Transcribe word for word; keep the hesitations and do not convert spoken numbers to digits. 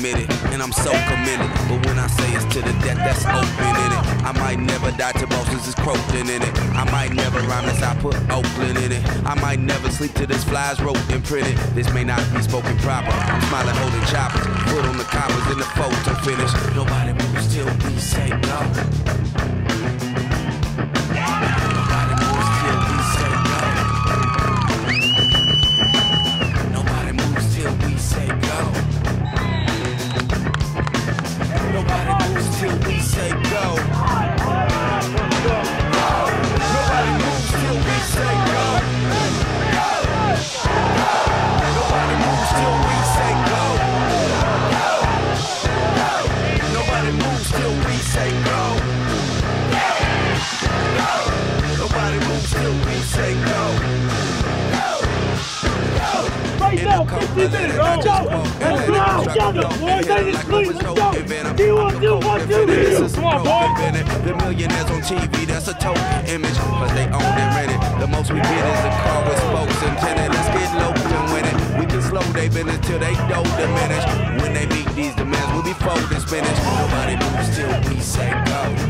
admit it, and I'm so committed. But when I say it's to the death, that's open in it. I might never die to bosses, it's croaking in it. I might never rhyme this, I put Oakland in it. I might never sleep till this flies wrote and printed. This may not be spoken proper. I'm smiling, holding choppers, foot on the coppers in the photo finish. Nobody moves till we say go. Nobody moves till we say go. Nobody moves till we say go. Nobody moves till we say go. Nobody moves till we say go. Nobody moves till we say go. Nobody moves till we say go. Nobody moves till we say go. Right now, fifteen minutes, let's go! Let's go! Down the boys, they just sleep, let's go! Do one, do one, do this! Come on, boy! The millionaires on T V, that's a token image, but they own and rent it. The most we get is a car with spokes and tenant. Let's get local and win it. We can slow they business till they don't diminish. When they meet these demands, we'll be folding spinach. Nobody moves till we say go.